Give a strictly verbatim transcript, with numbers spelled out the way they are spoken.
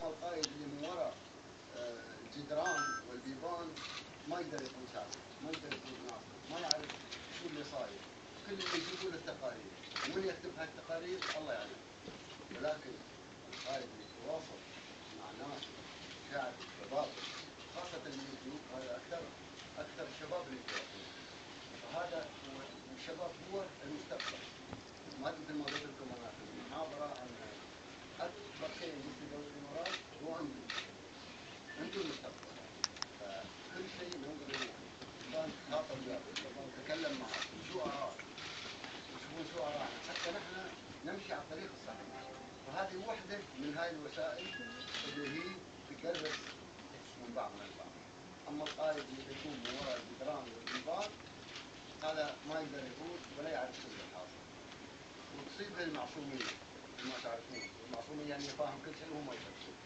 اما القائد اللي من وراء الجدران والبيبان ما يقدر يكون سابق، ما يقدر يكون ناصر، ما يعرف شو اللي صاير، كل اللي يجيبوا له التقارير، ومن يكتب هالتقارير الله يعلم. ولكن القائد اللي يتواصل مع ناس شعب شباب خاصة اليوتيوب، هذا أكثر أكثر الشباب اللي يتواصلون، فهذا هو الشباب هو المستقبل. ما مثل ما قلت لكم أنا في المحاضرة أن أكبر شيء في دولة الإمارات هو أنتم، أنتم المستقبل. فكل شيء ننظر كان خاطب وياكم، كان نتكلم معكم، شو آراء، تشوفون شو آراءنا، حتى نحن نمشي على الطريق الصحيح. فهذه واحدة من هاي الوسائل اللي هي تقرب من بعضنا البعض. أما القائد اللي يكون من وراء الجدران والبيبان هذا ما يقدر يقول ولا يعرف شو اللي حاصل. وتصيبه المعصومية، ما تعرفون المعصومية يعني يفهم كل شيء وهم يفكرون.